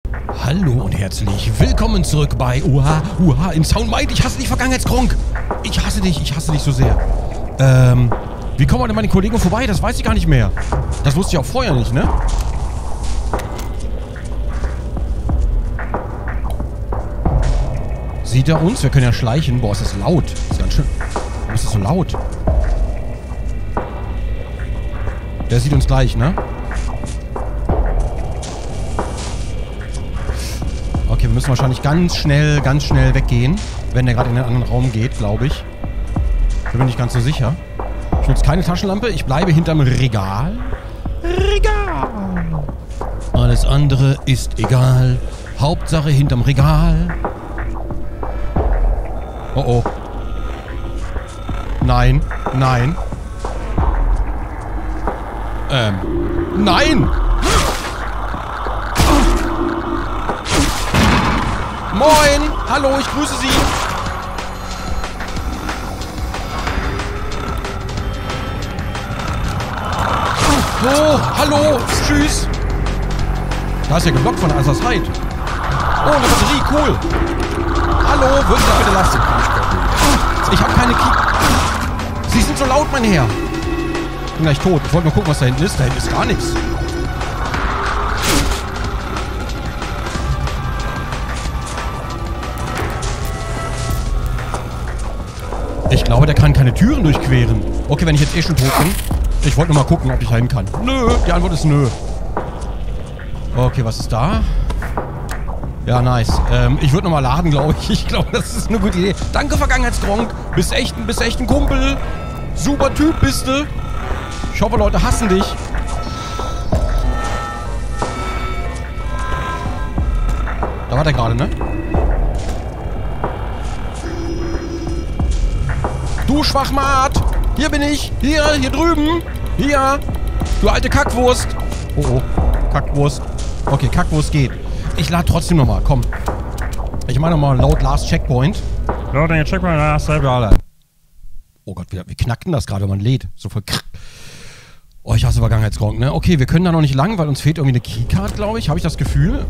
Hallo und herzlich willkommen zurück bei Uha in Sound Mind. Ich hasse dich, Vergangenheitskronk. Ich hasse dich so sehr. Wie kommen wir denn meine Kollegen vorbei? Das weiß ich gar nicht mehr. Das wusste ich auch vorher nicht, ne? Sieht er uns? Wir können ja schleichen. Boah, ist das laut. Das ist ganz schön. Warum ist das so laut? Der sieht uns gleich, ne? Okay, wir müssen wahrscheinlich ganz schnell weggehen. Wenn der gerade in den anderen Raum geht, glaube ich. Da bin ich ganz so sicher. Ich nutze keine Taschenlampe. Ich bleibe hinterm Regal. Regal. Alles andere ist egal. Hauptsache hinterm Regal. Oh oh. Nein. Nein. Nein! Moin! Hallo, ich grüße Sie! Oh, hallo! Tschüss! Da ist ja geblockt von Asas Hyde. Oh, eine Batterie, cool! Hallo, würden Sie bitte lassen? Ich habe keine Key. Sie sind so laut, mein Herr! Ich bin gleich tot. Ich wollte nur gucken, was da hinten ist. Da hinten ist gar nichts. Ich glaube, der kann keine Türen durchqueren. Okay, wenn ich jetzt eh schon tot bin. Ich wollte nur mal gucken, ob ich rein kann. Nö. Die Antwort ist nö. Okay, was ist da? Ja, nice. Ich würde nochmal laden, glaube ich. Ich glaube, das ist eine gute Idee. Danke, Vergangenheitskronk. Bist echt ein Kumpel. Super Typ bist du. Ich hoffe, Leute hassen dich. Da war der gerade, ne? Du Schwachmat! Hier bin ich! Hier drüben! Hier! Du alte Kackwurst! Oh, oh. Kackwurst. Okay, Kackwurst geht. Ich lade trotzdem nochmal, komm. Ich mache nochmal laut Last Checkpoint. Loading Checkpoint, last Oh Gott, wie knackt denn das gerade, wenn man lädt? So voll krrr. Oh, ich hasse Vergangenheitskronk, ne? Okay, wir können da noch nicht lang, weil uns fehlt irgendwie eine Keycard, glaube ich. Habe ich das Gefühl.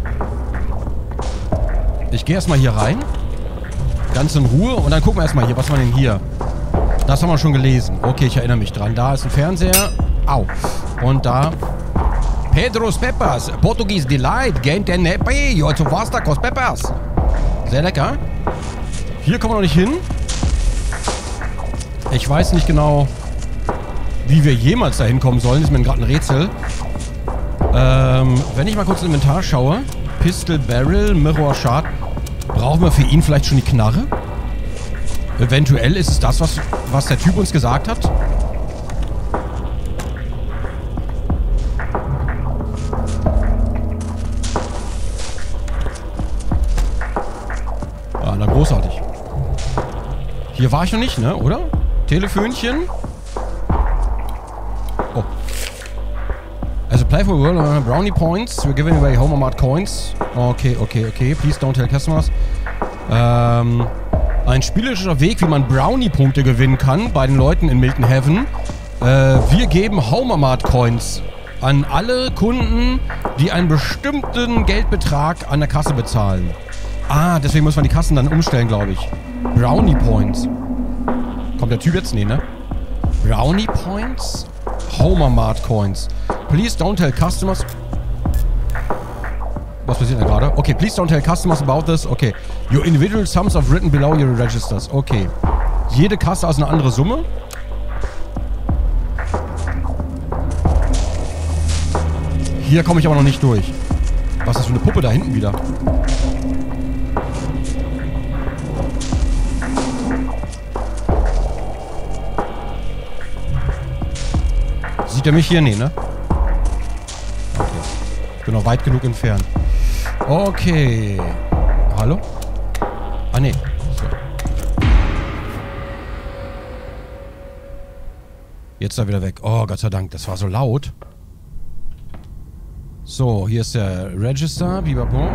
Ich gehe erstmal hier rein. Ganz in Ruhe. Und dann gucken wir erstmal hier. Was war denn hier? Das haben wir schon gelesen. Okay, ich erinnere mich dran. Da ist ein Fernseher. Au. Und da... Pedro's Peppers. Portuguese Delight. Gente Nepe. Yo, zu Vasta Cos Peppers. Sehr lecker. Hier kommen wir noch nicht hin. Ich weiß nicht genau... wie wir jemals da hinkommen sollen, ist mir gerade ein Rätsel. Wenn ich mal kurz ins Inventar schaue. Pistol, Barrel, Mirror, Shard. Brauchen wir für ihn vielleicht schon die Knarre? Eventuell ist es das, was der Typ uns gesagt hat. Ah, na großartig. Hier war ich noch nicht, ne? Oder? Telefönchen. Oh. Also play for world brownie points. We're giving away Homomart coins. Okay. Please don't tell customers. Ein spielerischer Weg, wie man Brownie-Punkte gewinnen kann bei den Leuten in Milton Heaven. Wir geben Homomart coins an alle Kunden, die einen bestimmten Geldbetrag an der Kasse bezahlen. Ah, deswegen muss man die Kassen dann umstellen, glaube ich. Brownie Points. Kommt der Typ jetzt? Nee, ne? Brownie Points? Homomart Coins. Please don't tell customers... Was passiert denn gerade? Okay, please don't tell customers about this. Okay. Your individual sums are written below your registers. Okay. Jede Kasse ist eine andere Summe. Hier komme ich aber noch nicht durch. Was ist das für eine Puppe da hinten wieder? Sieht er mich hier? Nee, ne? Okay. Ich bin noch weit genug entfernt. Okay. Hallo? Ah, nee. So. Jetzt ist er wieder weg. Oh, Gott sei Dank. Das war so laut. So, hier ist der Register. Bibabon.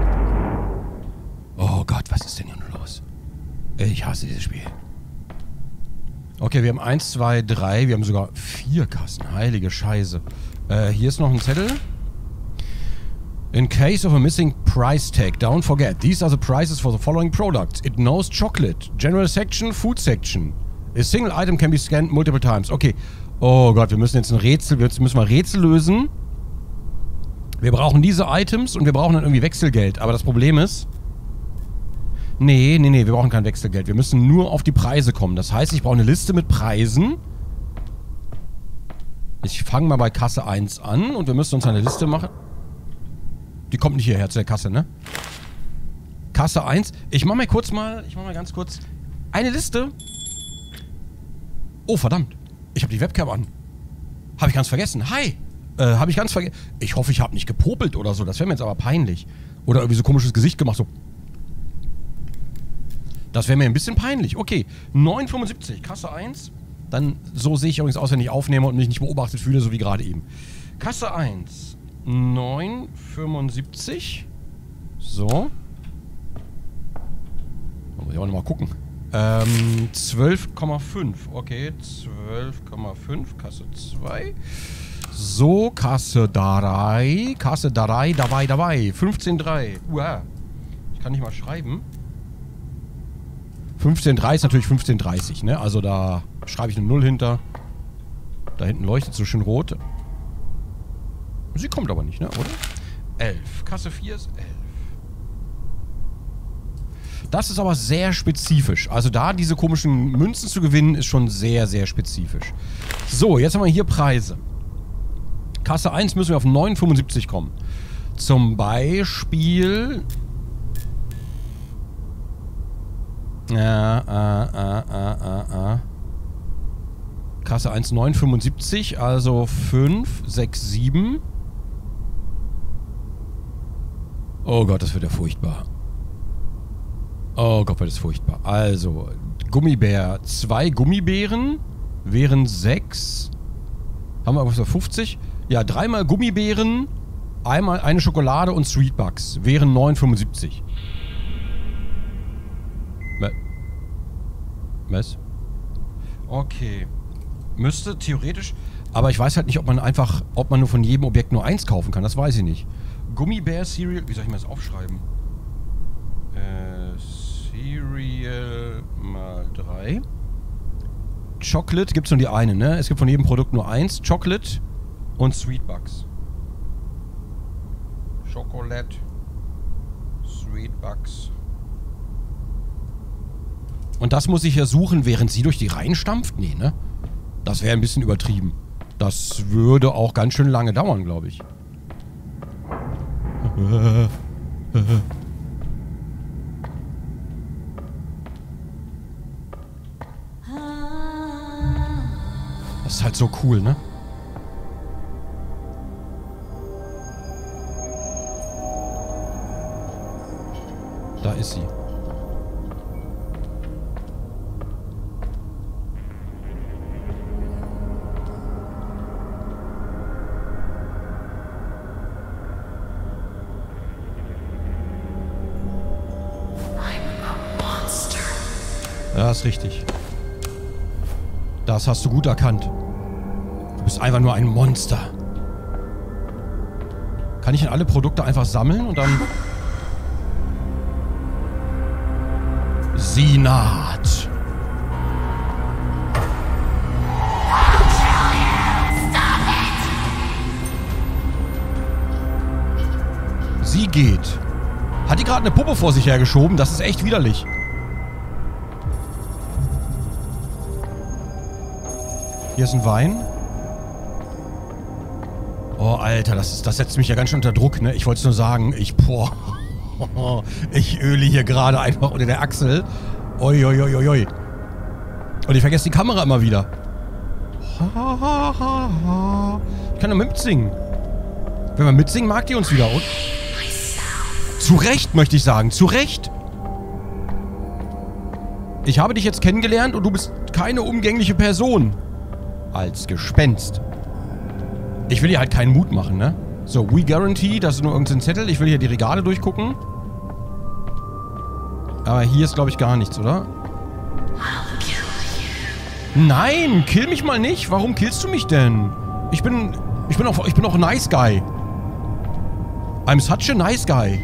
Oh Gott, was ist denn hier nur los? Ich hasse dieses Spiel. Okay, wir haben 1, 2, 3. Wir haben sogar 4 Kassen. Heilige Scheiße. Hier ist noch ein Zettel. In case of a missing price tag, don't forget, these are the prices for the following products. It knows chocolate. General section, food section. A single item can be scanned multiple times. Okay. Oh Gott, wir müssen jetzt ein Rätsel, jetzt müssen wir Rätsel lösen. Wir brauchen diese Items und wir brauchen dann irgendwie Wechselgeld. Aber das Problem ist... Nee, wir brauchen kein Wechselgeld. Wir müssen nur auf die Preise kommen. Das heißt, ich brauche eine Liste mit Preisen. Ich fange mal bei Kasse 1 an und wir müssen uns eine Liste machen. Die kommt nicht hierher zu der Kasse, ne? Kasse 1. Ich mach mal ganz kurz eine Liste. Oh, verdammt. Ich habe die Webcam an. Habe ich ganz vergessen. Hi. Habe ich ganz vergessen. Ich hoffe, ich habe nicht gepopelt oder so. Das wäre mir jetzt aber peinlich. Oder irgendwie so komisches Gesicht gemacht, so... Das wäre mir ein bisschen peinlich. Okay, 9,75, Kasse 1. Dann, so sehe ich übrigens aus, wenn ich aufnehme und mich nicht beobachtet fühle, so wie gerade eben. Kasse 1, 9,75. So. Da muss ich auch nochmal gucken. 12,5. Okay, 12,5, Kasse 2. So, Kasse 3. Kasse 3, dabei. 15,3. Uah. Ich kann nicht mal schreiben. 15,3 ist natürlich 15,30, ne? Also da schreibe ich eine 0 hinter. Da hinten leuchtet so schön rot. Sie kommt aber nicht, ne? Oder? 11. Kasse 4 ist 11. Das ist aber sehr spezifisch. Also da diese komischen Münzen zu gewinnen, ist schon sehr, sehr spezifisch. So, jetzt haben wir hier Preise. Kasse 1 müssen wir auf 9,75 kommen. Zum Beispiel... Kasse 1, 9,75, also 5, 6, 7. Oh Gott, das wird ja furchtbar. Oh Gott, wird das furchtbar. Also, Gummibär, 2 Gummibären wären 6. Haben wir was für 50? Ja, 3 mal Gummibären, einmal eine Schokolade und Sweetbucks wären 9,75. Was? Okay. Müsste theoretisch... Aber ich weiß halt nicht, ob man nur von jedem Objekt nur 1 kaufen kann. Das weiß ich nicht. Gummibär Cereal... Wie soll ich mir das aufschreiben? Cereal mal 3. Chocolate gibt's nur die eine, ne? Es gibt von jedem Produkt nur 1. Chocolate und Sweetbucks. Chocolate. Sweetbucks. Und das muss ich ja suchen, während sie durch die Reihen stampft? Nee, ne? Das wäre ein bisschen übertrieben. Das würde auch ganz schön lange dauern, glaube ich. Das ist halt so cool, ne? Da ist sie. Ja, ist richtig. Das hast du gut erkannt. Du bist einfach nur ein Monster. Kann ich denn alle Produkte einfach sammeln und dann... Sie naht. Sie geht. Hat die gerade eine Puppe vor sich hergeschoben? Das ist echt widerlich. Hier ist ein Wein. Oh, Alter, das setzt mich ja ganz schön unter Druck, ne? Ich wollte es nur sagen, ich öle hier gerade einfach unter der Achsel. Oi. Und ich vergesse die Kamera immer wieder. Ich kann doch mitsingen. Wenn man mitsingen, mag die uns wieder. Und zu Recht, möchte ich sagen. Zu Recht. Ich habe dich jetzt kennengelernt und du bist keine umgängliche Person. Als Gespenst. Ich will hier halt keinen Mut machen, ne? So, we guarantee, das ist nur irgendein Zettel. Ich will hier die Regale durchgucken. Aber hier ist, glaube ich, gar nichts, oder? Nein, kill mich mal nicht. Warum killst du mich denn? Ich bin auch ein nice guy. I'm such a nice guy.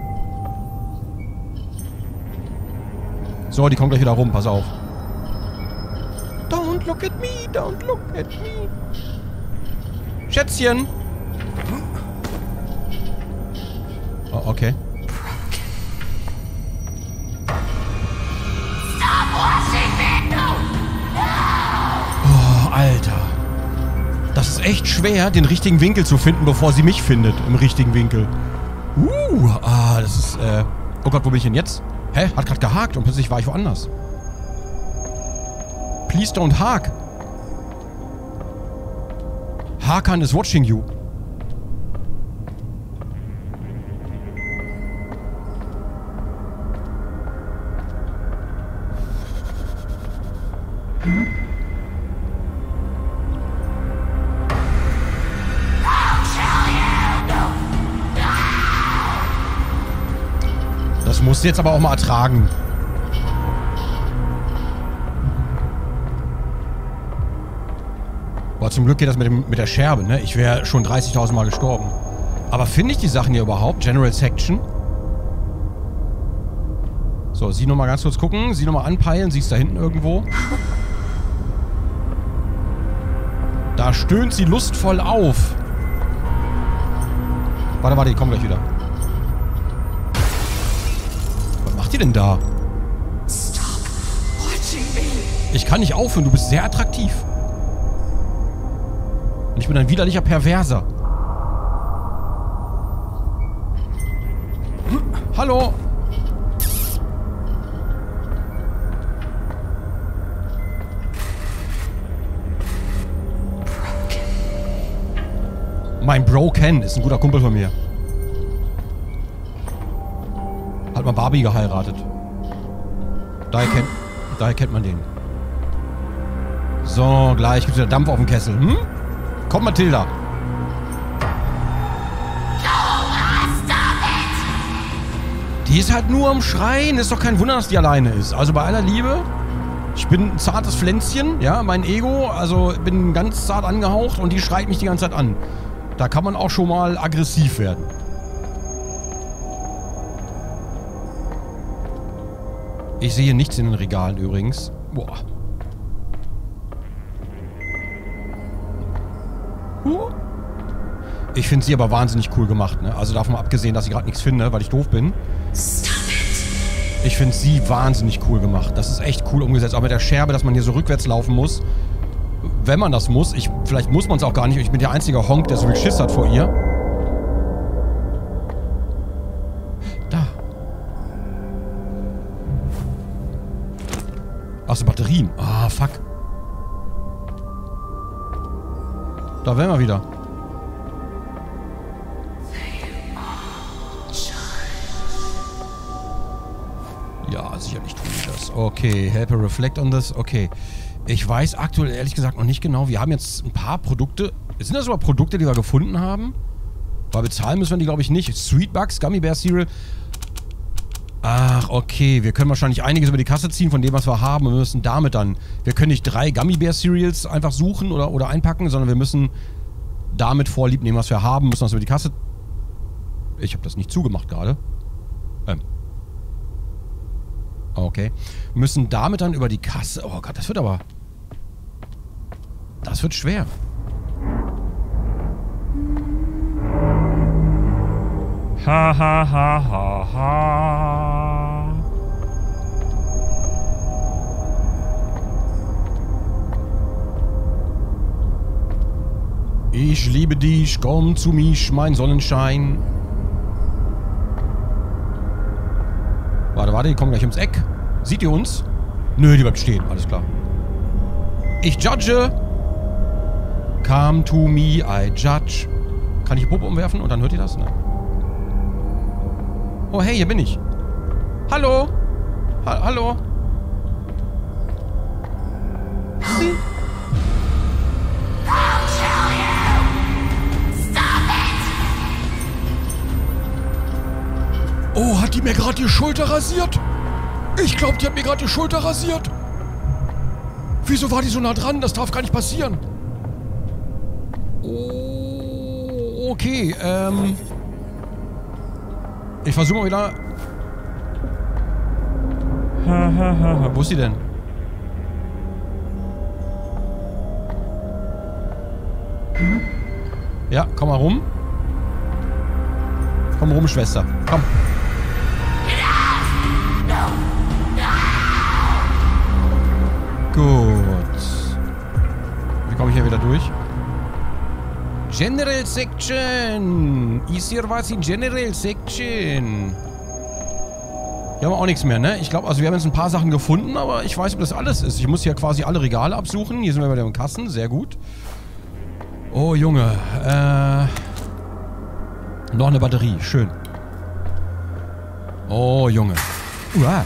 So, die kommen gleich wieder rum. Pass auf. Don't look at me. Don't look at me. Schätzchen. Oh, okay. Oh, Alter. Das ist echt schwer, den richtigen Winkel zu finden, bevor sie mich findet. Im richtigen Winkel. Das ist, oh Gott, wo bin ich denn jetzt? Hä? Hat gerade gehakt und plötzlich war ich woanders. Please don't hake. Hakan is watching you. Das musst du jetzt aber auch mal ertragen. Boah, zum Glück geht das mit der Scherbe, ne? Ich wäre schon 30.000 Mal gestorben. Aber finde ich die Sachen hier überhaupt? General Section? So, sie nochmal ganz kurz gucken. Sie nochmal anpeilen. Sie ist da hinten irgendwo. Da stöhnt sie lustvoll auf. Warte, ich komme gleich wieder. Was macht ihr denn da? Ich kann nicht aufhören, du bist sehr attraktiv. Und ich bin ein widerlicher Perverser. Hallo? Mein Bro Ken ist ein guter Kumpel von mir. Hat mal Barbie geheiratet. Daher kennt man den. So, gleich gibt's wieder Dampf auf dem Kessel. Hm? Komm, Mathilda. Die ist halt nur am Schreien. Ist doch kein Wunder, dass die alleine ist. Also bei aller Liebe, ich bin ein zartes Pflänzchen, ja, mein Ego, also bin ganz zart angehaucht und die schreit mich die ganze Zeit an. Da kann man auch schon mal aggressiv werden. Ich sehe nichts in den Regalen übrigens. Boah. Ich finde sie aber wahnsinnig cool gemacht, ne? Also davon abgesehen, dass ich gerade nichts finde, weil ich doof bin. Ich finde sie wahnsinnig cool gemacht. Das ist echt cool umgesetzt. Auch mit der Scherbe, dass man hier so rückwärts laufen muss. Wenn man das muss. Vielleicht muss man es auch gar nicht. Ich bin der einzige Honk, der so viel Schiss hat vor ihr. Da. Ach so, Batterien. Ah, fuck. Da wären wir wieder. Ja, sicherlich tun die das. Okay, help her reflect on this. Okay. Ich weiß aktuell ehrlich gesagt noch nicht genau. Wir haben jetzt ein paar Produkte. Sind das aber Produkte, die wir gefunden haben? Weil bezahlen müssen wir die, glaube ich, nicht. Sweet Bugs, Gummy Bear Cereal. Ach, okay. Wir können wahrscheinlich einiges über die Kasse ziehen von dem, was wir haben. Und wir müssen damit dann... Wir können nicht 3 Gummy Bear Cereals einfach suchen oder einpacken, sondern wir müssen damit vorlieb nehmen, was wir haben. Müssen das über die Kasse... Ich habe das nicht zugemacht gerade. Okay. Müssen damit dann über die Kasse... Oh Gott, das wird aber... Das wird schwer. Ha ha ha ha ha. Ich liebe dich, komm zu mich, mein Sonnenschein. Warte, die kommen gleich ums Eck. Sieht ihr uns? Nö, die bleibt stehen, alles klar. Ich judge. Come to me, I judge. Kann ich die Puppe umwerfen und dann hört ihr das? Ne? Oh, hey, hier bin ich. Hallo? Hallo? Oh, hat die mir gerade die Schulter rasiert? Ich glaube, die hat mir gerade die Schulter rasiert. Wieso war die so nah dran? Das darf gar nicht passieren. Oh, okay, Ich versuche mal wieder... Wo ist sie denn? Ja, komm mal rum. Komm rum, Schwester. Komm. Gut. Wie komme ich hier wieder durch? General Section. Ist hier was in General Section? Hier haben wir auch nichts mehr, ne? Ich glaube, also wir haben jetzt ein paar Sachen gefunden, aber ich weiß, ob das alles ist. Ich muss hier quasi alle Regale absuchen. Hier sind wir bei den Kassen. Sehr gut. Oh, Junge. Noch eine Batterie. Schön. Oh, Junge. Alter.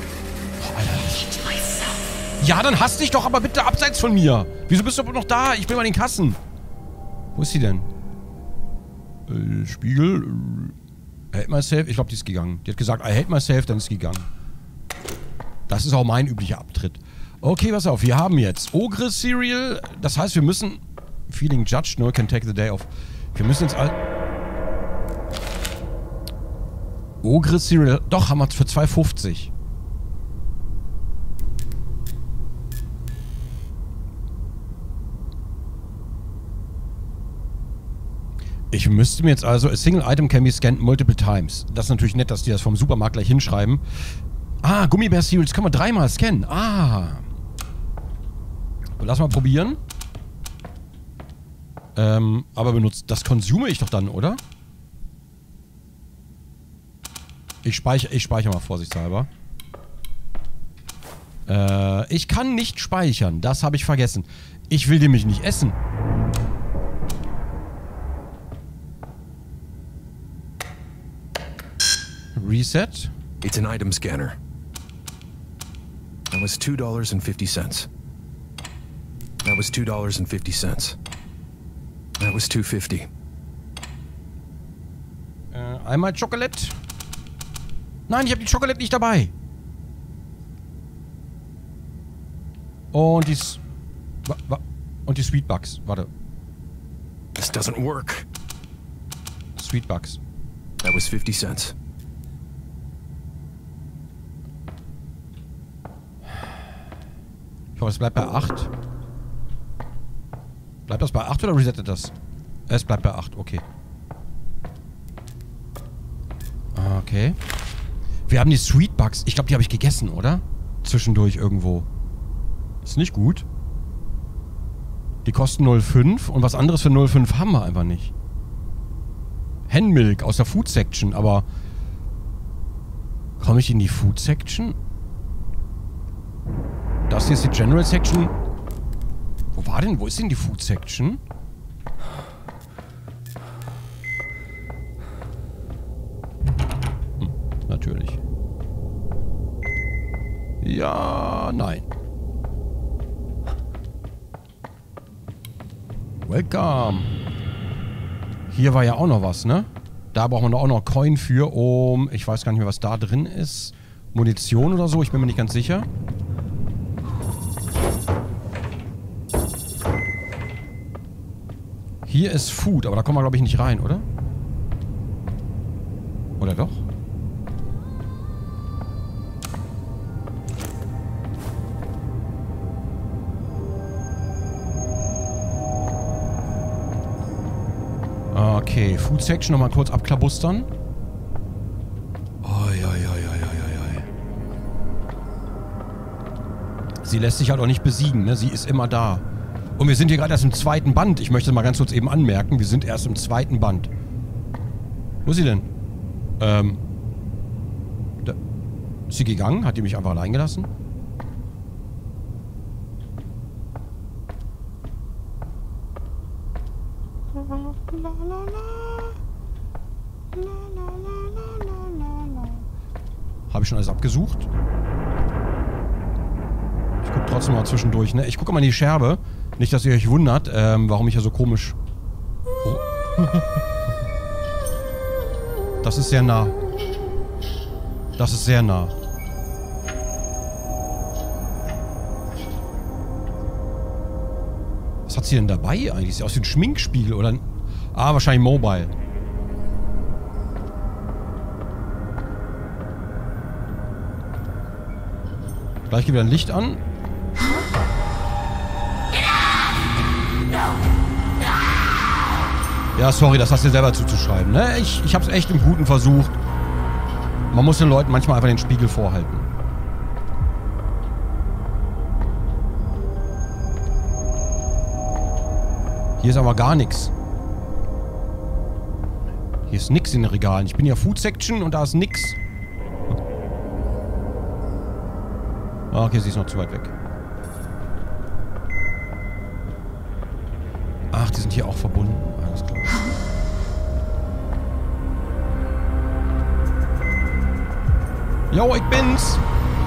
Ja, dann hasst dich doch aber bitte abseits von mir. Wieso bist du noch da? Ich bin mal in den Kassen. Wo ist sie denn? Spiegel. I hate myself. Ich glaube, die ist gegangen. Die hat gesagt, I hate myself, dann ist sie gegangen. Das ist auch mein üblicher Abtritt. Okay, pass auf. Wir haben jetzt Ogre Cereal. Das heißt, wir müssen... Feeling judged, no, can take the day off. Wir müssen jetzt Ogre Cereal. Doch, haben wir für 2,50. Ich müsste mir jetzt also... A single item can be scanned multiple times. Das ist natürlich nett, dass die das vom Supermarkt gleich hinschreiben. Ah, Gummibär-Cereals können wir 3-mal scannen. Ah. Lass mal probieren. Aber benutzt... Das consume ich doch dann, oder? Ich speichere mal vorsichtshalber. Ich kann nicht speichern. Das habe ich vergessen. Ich will den mich nicht essen. Reset. It's an item scanner. That was $2.50. That was $2.50. That was $2.50. Einmal Schokolade. Nein, ich habe die Schokolade nicht dabei. Und die... Und die Sweetbugs. Warte. This doesn't work. Sweetbugs. That was 50 cents. Ich hoffe, es bleibt bei 8. Bleibt das bei 8 oder resettet das? Es bleibt bei 8, okay. Okay. Wir haben die Sweetbugs. Ich glaube, die habe ich gegessen, oder? Zwischendurch irgendwo. Ist nicht gut. Die kosten 0,5 und was anderes für 0,5 haben wir einfach nicht. Henmilk aus der Food Section, aber... Komme ich in die Food Section? Das hier ist die General Section. Wo war denn? Wo ist denn die Food Section? Natürlich. Ja, nein. Welcome. Hier war ja auch noch was, ne? Da brauchen wir auch noch Coin für, um... Ich weiß gar nicht mehr, was da drin ist. Munition oder so, ich bin mir nicht ganz sicher. Hier ist Food, aber da kommen wir, glaube ich, nicht rein, oder? Oder doch? Okay, Food Section nochmal kurz abklabustern. Sie lässt sich halt auch nicht besiegen, ne? Sie ist immer da. Und wir sind hier gerade erst im 2. Band. Ich möchte mal ganz kurz eben anmerken, wir sind erst im 2. Band. Wo ist sie denn? Da. Ist sie gegangen? Hat die mich einfach allein gelassen? Habe ich schon alles abgesucht? Ich gucke trotzdem mal zwischendurch, ne? Ich gucke mal in die Scherbe. Nicht, dass ihr euch wundert, warum ich ja so komisch... Oh. Das ist sehr nah. Das ist sehr nah. Was hat sie denn dabei eigentlich? Sieht aus wie ein Schminkspiegel oder... Ah, wahrscheinlich Mobile. Gleich geht wieder ein Licht an. Ja, sorry, das hast du dir selber zuzuschreiben, ne? Ich hab's echt im Guten versucht. Man muss den Leuten manchmal einfach den Spiegel vorhalten. Hier ist aber gar nichts. Hier ist nix in den Regalen. Ich bin ja Food Section und da ist nix. Okay, sie ist noch zu weit weg. Ach, die sind hier auch verbunden. Alles klar. Jo, ich bin's.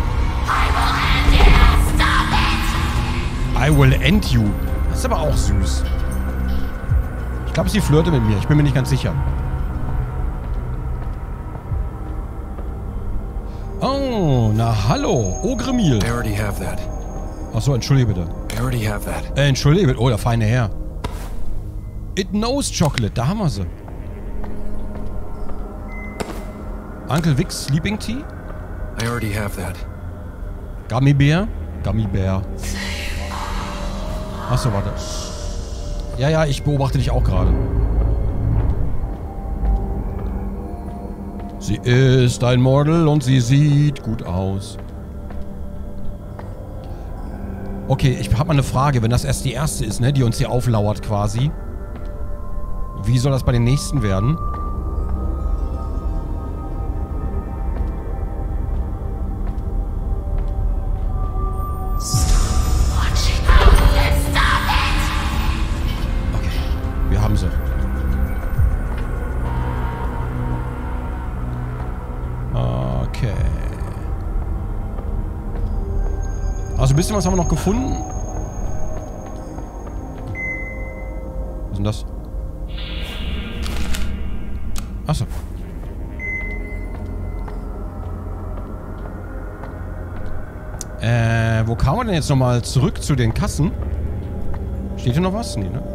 I will end you. Das ist aber auch süß. Ich glaube, sie flirte mit mir. Ich bin mir nicht ganz sicher. Oh, na hallo. Ogre Meal. I already have that. Achso, entschuldige bitte. I already have that. Entschuldige bitte. Oh, der feine Herr. It knows chocolate. Da haben wir sie. Uncle Vic's Sleeping Tea. I already have that. Gummy Bear. Gummy Bear. Achso, warte. Ja, ich beobachte dich auch gerade. Sie ist ein Model und sie sieht gut aus. Okay, ich habe mal eine Frage. Wenn das erst die erste ist, ne, die uns hier auflauert quasi. Wie soll das bei den nächsten werden? Okay, wir haben sie. Okay. Also ein bisschen was haben wir noch gefunden. Was ist denn das? Achso. Wo kam man denn jetzt nochmal zurück zu den Kassen? Steht hier noch was? Nee, ne?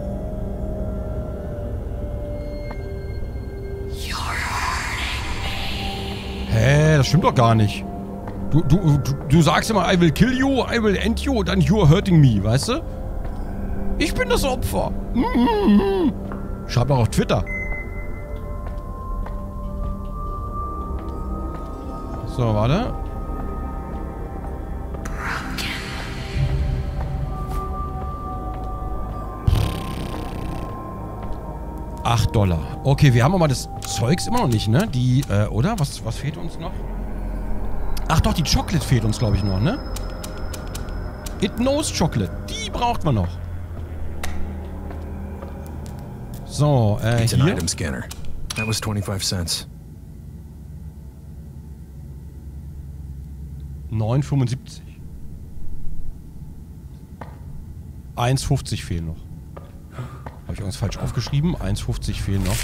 Hä, das stimmt doch gar nicht. Du sagst immer, I will kill you, I will end you, dann you're hurting me, weißt du? Ich bin das Opfer. Schreib doch auf Twitter. So, warte. $8. Okay, wir haben aber das Zeugs immer noch nicht, ne? Die, oder? Was fehlt uns noch? Ach doch, die Chocolate fehlt uns, glaube ich, noch, ne? It knows Chocolate. Die braucht man noch. So, It's an hier. item scanner. That was 25 cents. 9,75. 1,50 fehlen noch. Habe ich irgendwas falsch aufgeschrieben? 1,50 fehlen noch.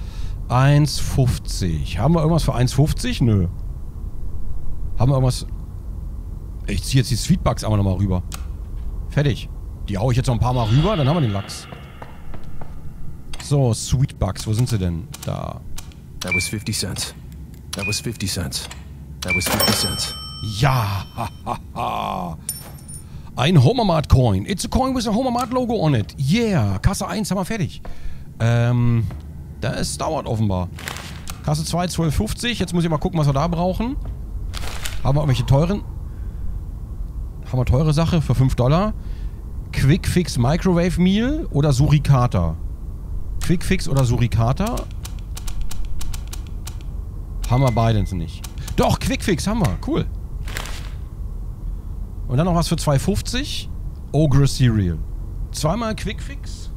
1,50. Haben wir irgendwas für 1,50? Nö. Haben wir irgendwas... Ich ziehe jetzt die Sweetbugs einmal nochmal rüber. Fertig. Die hau ich jetzt noch ein paar Mal rüber, dann haben wir den Lachs. So, Sweetbugs, wo sind sie denn? Da. That was 50 cents. That was 50 cents. That was 50 cents. Ja, ein Homermart Coin. It's a coin with a Homermart Logo on it. Yeah, Kasse 1 haben wir fertig. Das dauert offenbar. Kasse 2, 12,50. Jetzt muss ich mal gucken, was wir da brauchen. Haben wir irgendwelche teuren? Haben wir teure Sache für $5? Quick Fix Microwave Meal oder Suricata? Quick Fix oder Suricata? Haben wir beides nicht. Doch, Quick Fix haben wir. Cool. Und dann noch was für 2,50. Ogre Cereal. Zweimal Quick Fix.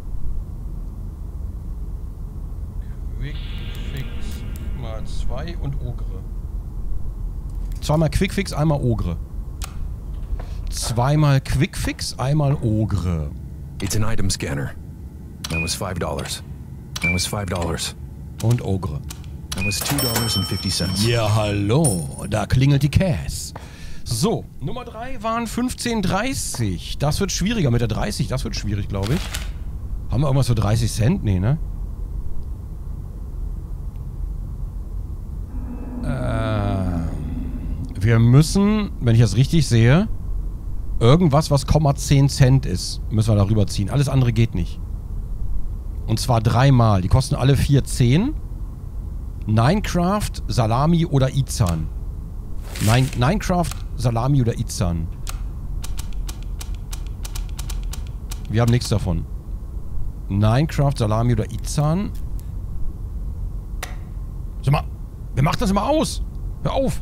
Quick Fix mal 2 und Ogre. Zweimal Quick Fix, einmal Ogre. Zweimal Quick Fix, einmal Ogre. It's an item scanner. That was $5. That was $5. Und Ogre. That was $2.50. Ja, hallo. Da klingelt die Cass. So, Nummer 3 waren 15,30. Das wird schwieriger mit der 30. Das wird schwierig, glaube ich. Haben wir irgendwas für 30 Cent? Nee, ne? Wir müssen, wenn ich das richtig sehe, irgendwas, was 10 Cent ist, müssen wir darüber ziehen. Alles andere geht nicht. Und zwar 3-mal. Die kosten alle 4,10. Minecraft, Salami oder Izan. Minecraft, Salami oder Izan. Wir haben nichts davon. Minecraft, Salami oder Izan. Sag mal, wer macht das immer aus? Hör auf!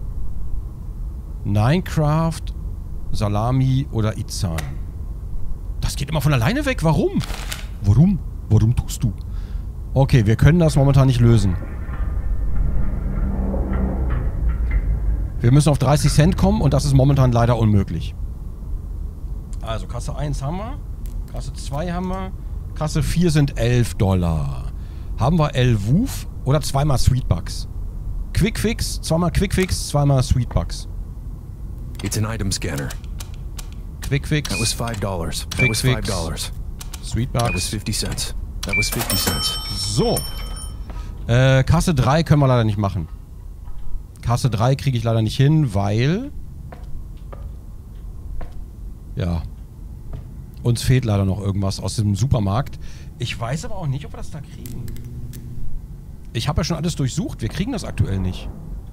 Minecraft, Salami oder Izan. Das geht immer von alleine weg. Warum? Warum? Warum tust du? Okay, wir können das momentan nicht lösen. Wir müssen auf 30 Cent kommen und das ist momentan leider unmöglich. Also, Kasse 1 haben wir. Kasse 2 haben wir. Kasse 4 sind $11. Haben wir 11 Woof oder 2-mal Sweetbucks? Quickfix, 2-mal Quickfix, 2-mal Sweetbucks. It's an item scanner. Quickfix. That was $5. That was $5. Sweetbucks. That was 50 cents. That was 50 cents. So. Kasse 3 können wir leider nicht machen. Kasse 3 kriege ich leider nicht hin, weil... Ja. Uns fehlt leider noch irgendwas aus dem Supermarkt. Ich weiß aber auch nicht, ob wir das da kriegen. Ich habe ja schon alles durchsucht. Wir kriegen das aktuell nicht.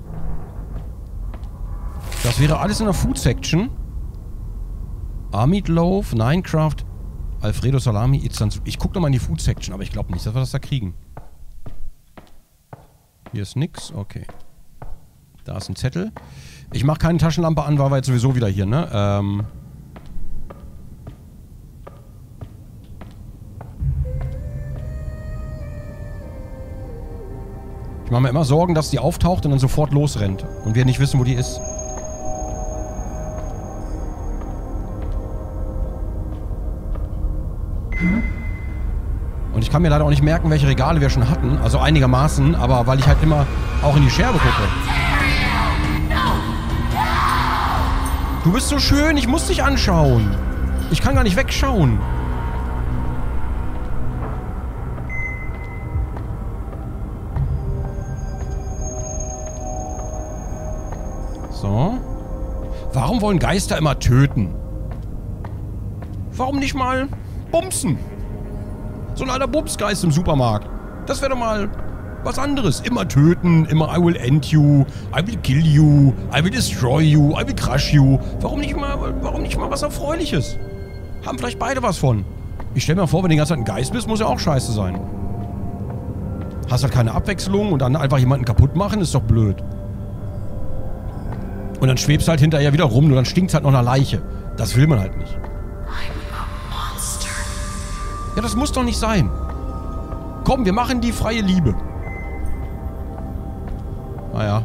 Das wäre alles in der Food Section. Meatloaf, Minecraft, Alfredo Salami, Izan. Ich gucke nochmal in die Food Section, aber ich glaube nicht, dass wir das da kriegen. Hier ist nix. Okay. Da ist ein Zettel. Ich mache keine Taschenlampe an, weil wir jetzt sowieso wieder hier, ne? Ich mache mir immer Sorgen, dass die auftaucht und dann sofort losrennt. Und wir nicht wissen, wo die ist. Und ich kann mir leider auch nicht merken, welche Regale wir schon hatten. Also einigermaßen, aber weil ich halt immer auch in die Scherbe gucke. Du bist so schön, ich muss dich anschauen. Ich kann gar nicht wegschauen. So. Warum wollen Geister immer töten? Warum nicht mal bumsen? So ein alter Bumsgeist im Supermarkt. Das wäre doch mal was anderes. Immer töten, immer I will end you, I will kill you, I will destroy you, I will crush you. Warum nicht mal was Erfreuliches? Haben vielleicht beide was von. Ich stell mir vor, wenn du die ganze Zeit ein Geist bist, muss ja auch scheiße sein. Hast halt keine Abwechslung und dann einfach jemanden kaputt machen, ist doch blöd. Und dann schwebst du halt hinterher wieder rum und dann stinkt es halt noch nach Leiche. Das will man halt nicht. Ja, das muss doch nicht sein. Komm, wir machen die freie Liebe. Naja.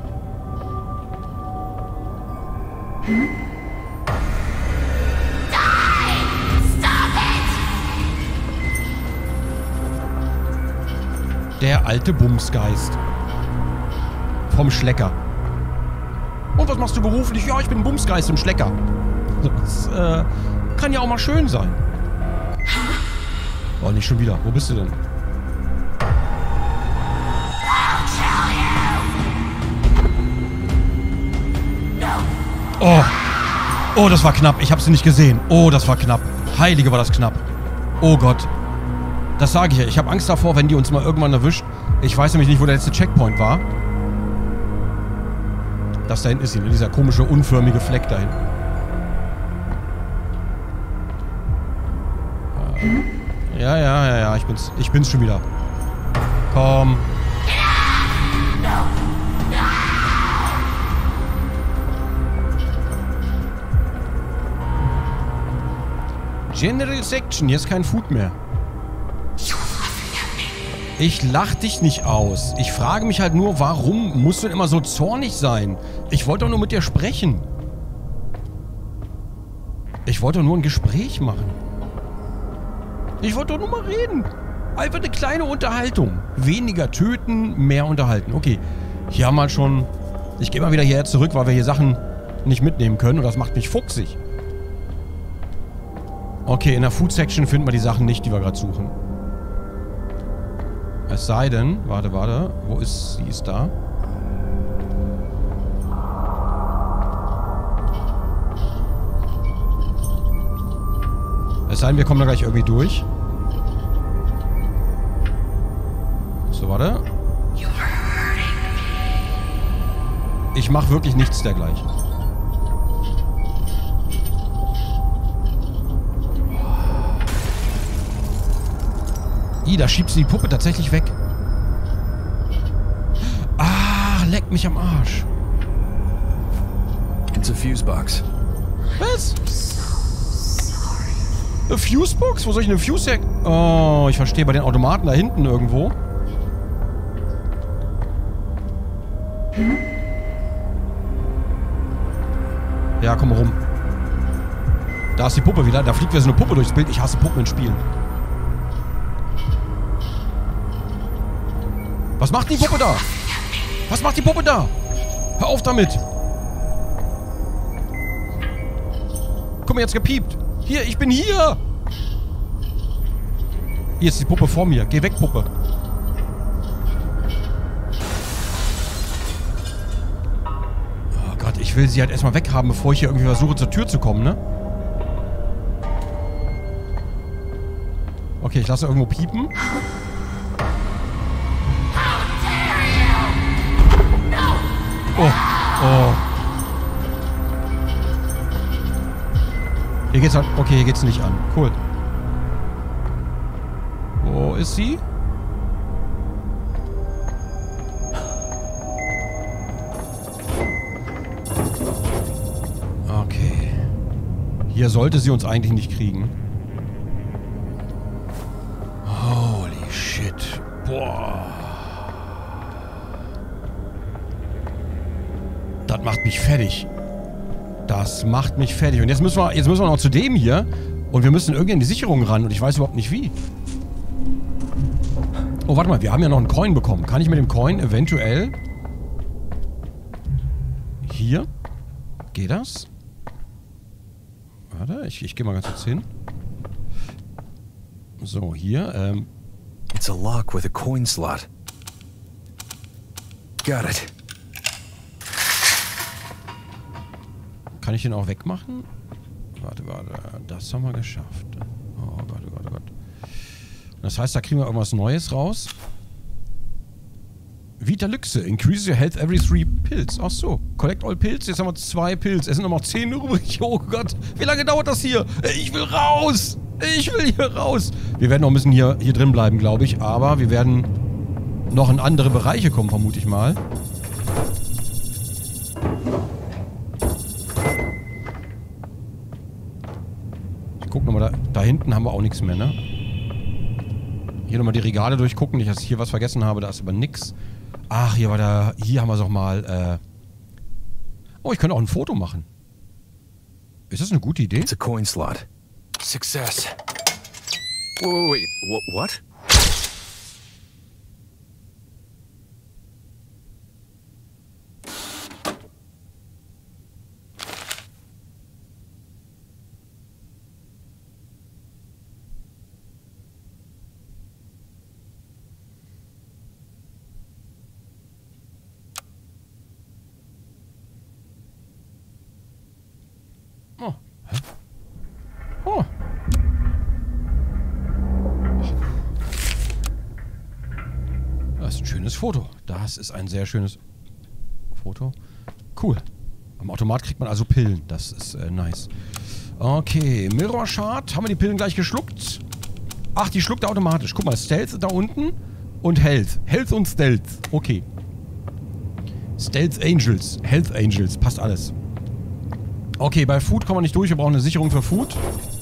Der alte Bumsgeist. Vom Schlecker. Und was machst du beruflich? Ja, ich bin Bumsgeist im Schlecker. Das kann ja auch mal schön sein. Oh, nicht schon wieder. Wo bist du denn? Oh. Oh, das war knapp. Ich habe sie nicht gesehen. Oh, das war knapp. Heilige, war das knapp. Oh Gott. Das sage ich ja. Ich habe Angst davor, wenn die uns mal irgendwann erwischt. Ich weiß nämlich nicht, wo der letzte Checkpoint war. Das da hinten ist sie, ne? Dieser komische, unförmige Fleck da hinten. Ja. Ich bin's schon wieder. Komm. General Section, hier ist kein Food mehr. Ich lach dich nicht aus. Ich frage mich halt nur, warum musst du denn immer so zornig sein? Ich wollte doch nur mit dir sprechen. Ich wollte doch nur ein Gespräch machen. Ich wollte doch nur mal reden. Einfach eine kleine Unterhaltung. Weniger töten, mehr unterhalten. Okay, hier haben wir schon... Ich gehe mal wieder hierher zurück, weil wir hier Sachen nicht mitnehmen können. Und das macht mich fuchsig. Okay, in der Food Section finden wir die Sachen nicht, die wir gerade suchen. Es sei denn... Warte. Wo ist... Sie ist da. sei denn, wir kommen da gleich irgendwie durch. So, warte. Ich mache wirklich nichts dergleichen. Da schiebt sie die Puppe tatsächlich weg. Ah, leck mich am Arsch. It's a fuse box. Was? Eine Fusebox? Wo soll ich eine Fuse her... Oh, ich verstehe. Bei den Automaten da hinten irgendwo. Ja, komm mal rum. Da ist die Puppe wieder. Da fliegt wieder so eine Puppe durchs Bild. Ich hasse Puppen in Spielen. Was macht die Puppe da? Was macht die Puppe da? Hör auf damit. Guck mal, jetzt gepiept. Hier, ich bin hier. Hier ist die Puppe vor mir. Geh weg, Puppe. Oh Gott, ich will sie halt erstmal weghaben, bevor ich hier irgendwie versuche, zur Tür zu kommen, ne? Okay, ich lasse irgendwo piepen. Oh, oh. Hier geht's halt... Okay, hier geht's nicht an. Cool. Wo ist sie? Okay. Hier sollte sie uns eigentlich nicht kriegen. Holy shit. Boah. Das macht mich fertig. Das macht mich fertig. Und jetzt müssen wir noch zu dem hier. Und wir müssen irgendwie an die Sicherung ran. Und ich weiß überhaupt nicht wie. Oh, warte mal. Wir haben ja noch einen Coin bekommen. Kann ich mit dem Coin eventuell... Hier? Geht das? Warte, ich gehe mal ganz kurz hin. So, hier. It's a lock with a coin slot. Got it. Kann ich den auch wegmachen? Warte. Das haben wir geschafft. Oh Gott, oh Gott, oh Gott. Das heißt, da kriegen wir irgendwas Neues raus. Vitalyxe. Increase your health every 3 pills. Ach so. Collect all pills. Jetzt haben wir 2 Pills. Es sind noch 10 übrig. Oh Gott. Wie lange dauert das hier? Ich will raus. Ich will hier raus. Wir werden noch ein bisschen hier drin bleiben, glaube ich. Aber wir werden noch in andere Bereiche kommen, vermute ich mal. Guck nochmal, da hinten haben wir auch nichts mehr, ne? Hier nochmal die Regale durchgucken, nicht, dass ich hier was vergessen habe, da ist aber nix. Ach, hier haben wir es auch mal, Oh, ich könnte auch ein Foto machen. Ist das eine gute Idee? It's a coin slot. Success. Wait. What? Oh. Hä? Oh. Das ist ein schönes Foto. Das ist ein sehr schönes Foto. Cool. Am Automat kriegt man also Pillen. Das ist nice. Okay, Mirror Shard. Haben wir die Pillen gleich geschluckt? Ach, die schluckt er automatisch. Guck mal, Stealth da unten und Health. Health und Stealth. Okay. Stealth Angels. Health Angels. Passt alles. Okay, bei Food kommen wir nicht durch. Wir brauchen eine Sicherung für Food.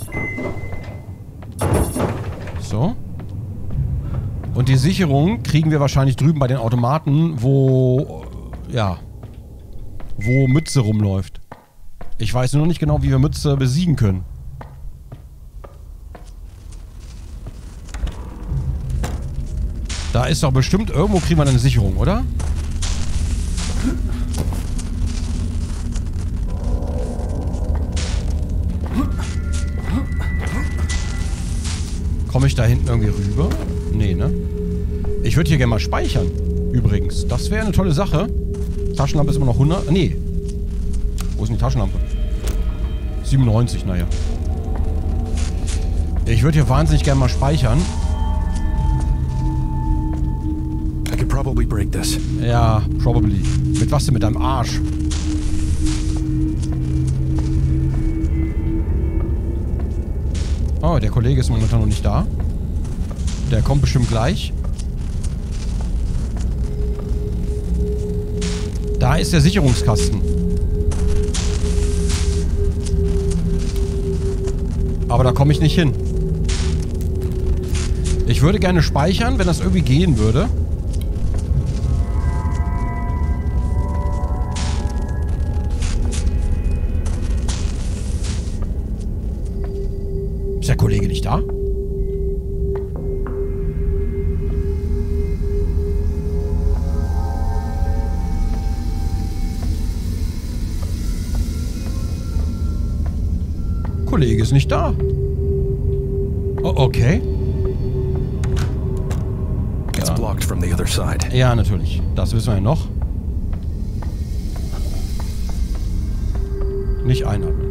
So. Und die Sicherung kriegen wir wahrscheinlich drüben bei den Automaten, wo Mütze rumläuft. Ich weiß nur noch nicht genau, wie wir Mütze besiegen können. Da ist doch bestimmt, irgendwo kriegen wir eine Sicherung, oder? Komme ich da hinten irgendwie rüber? Nee, ne? Ich würde hier gerne mal speichern. Übrigens. Das wäre eine tolle Sache. Taschenlampe ist immer noch 100. Nee. Wo ist denn die Taschenlampe? 97, naja. Ich würde hier wahnsinnig gerne mal speichern. I could probably break this. Ja, probably. Mit was denn? Mit deinem Arsch? Oh, der Kollege ist momentan noch nicht da. Der kommt bestimmt gleich. Da ist der Sicherungskasten. Aber da komme ich nicht hin. Ich würde gerne speichern, wenn das irgendwie gehen würde. Ist der Kollege nicht da? Kollege ist nicht da. Oh, okay. It's blocked from the other side. Ja, natürlich. Das wissen wir ja noch. Nicht einatmen.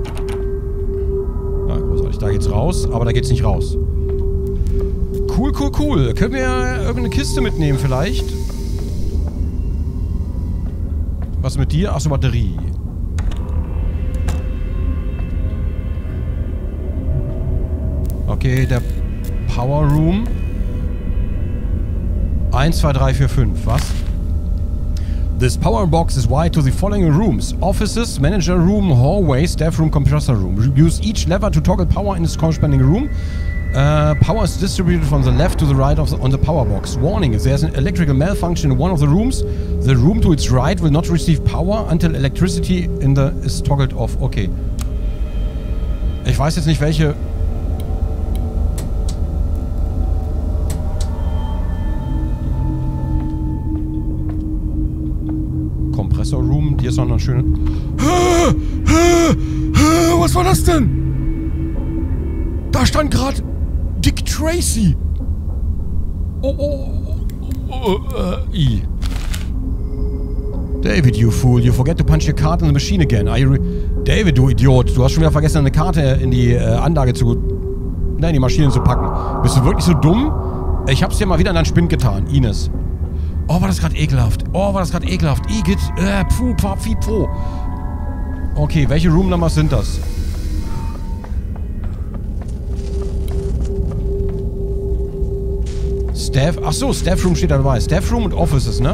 Na, großartig. Da geht's raus, aber da geht's nicht raus. Cool, cool, cool. Können wir irgendeine Kiste mitnehmen vielleicht? Was mit dir? Achso, Batterie. Okay, der Power Room. 1, 2, 3, 4, 5. Was? This power box is wired to the following rooms. Offices, manager room, hallway, staff room, compressor room. Use each lever to toggle power in this corresponding room. Power is distributed from the left to the right on the power box. Warning, if there's an electrical malfunction in one of the rooms, the room to its right will not receive power until electricity is toggled off. Okay. Ich weiß jetzt nicht, welche... Compressor Room, hier ist noch eine schöne... Was war das denn? Da stand gerade Dick Tracy. I. David, you fool. You forget to punch your card in the machine again. David, du Idiot. Du hast schon wieder vergessen, eine Karte in die Anlage zu... Nein, in die Maschine zu packen. Bist du wirklich so dumm? Ich hab's dir mal wieder in deinen Spind getan, Ines. Oh, war das gerade ekelhaft. Oh, war das gerade ekelhaft. Igitt. Pfuh, pfi, pfuh. Okay, welche Room-Numbers sind das? Staff. Achso, Staff Room steht da dabei. Staff Room und Offices, ne?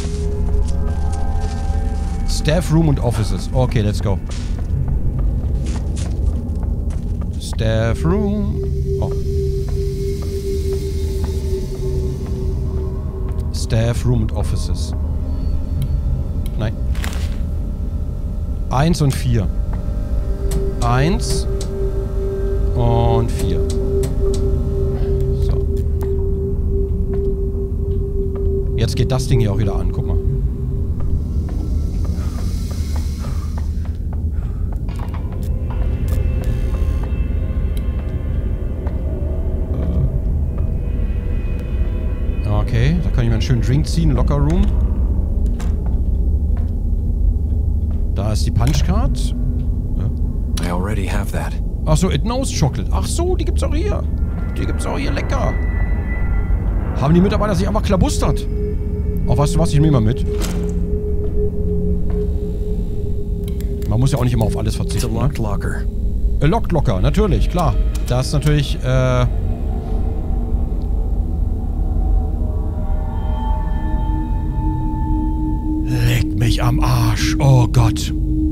Staff Room und Offices. Okay, let's go. Staff Room. Oh. Staff Room und Offices. Nein. 1 und 4. 1 und 4. So. Jetzt geht das Ding hier auch wieder an. Guck mal. Okay, da kann ich mir einen schönen Drink ziehen. Locker Room. Da ist die Punchcard. I already have that. Achso, It Knows Chocolate. Ach so, die gibt's auch hier. Die gibt's auch hier. Lecker. Haben die Mitarbeiter sich einfach klabustert. Oh, weißt du was? Ich nehme mal mit. Man muss ja auch nicht immer auf alles verzichten. It's a locked locker. A Locked Locker, natürlich, klar. Das ist natürlich, Leck mich am Arsch. Oh Gott.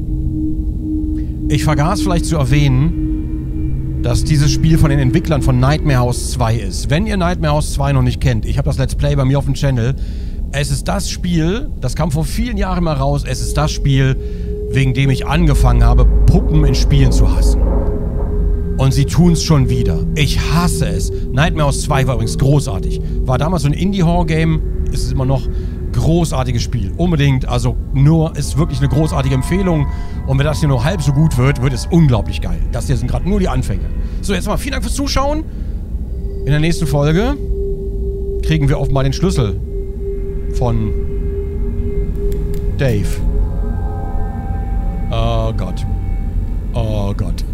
Ich vergaß vielleicht zu erwähnen, dass dieses Spiel von den Entwicklern von Nightmare House 2 ist. Wenn ihr Nightmare House 2 noch nicht kennt, ich habe das Let's Play bei mir auf dem Channel. Es ist das Spiel, das kam vor vielen Jahren mal raus, es ist das Spiel, wegen dem ich angefangen habe, Puppen in Spielen zu hassen. Und sie tun es schon wieder. Ich hasse es. Nightmare House 2 war übrigens großartig. War damals so ein Indie-Horror-Game, ist es immer noch. Großartiges Spiel. Unbedingt, also nur, ist wirklich eine großartige Empfehlung. Und wenn das hier nur halb so gut wird, wird es unglaublich geil. Das hier sind gerade nur die Anfänge. So, jetzt mal vielen Dank fürs Zuschauen. In der nächsten Folge kriegen wir offenbar den Schlüssel von Dave. Oh Gott. Oh Gott.